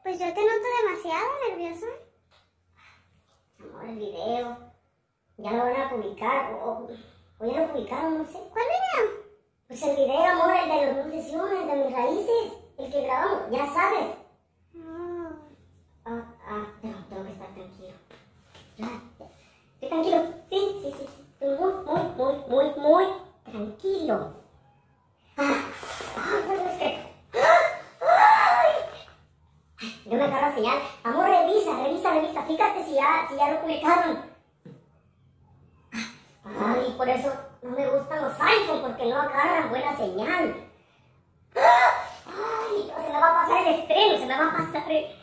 Pues yo te noto demasiado nerviosa. Amor, el video. Ya lo van a publicar. O ya lo publicaron, no sé. ¿Cuál video? Pues el video, amor, el de las nutriciones, de mis raíces. El que grabamos, ya sabes. Tengo que estar tranquilo. Ya, estoy tranquilo. Sí. Estoy muy tranquilo. De una cara señal. Amor, revisa. Fíjate si ya lo publicaron. Ay, por eso no me gustan los iPhone, porque no agarran buena señal. Ay, se me va a pasar el estreno, se me va a pasar el...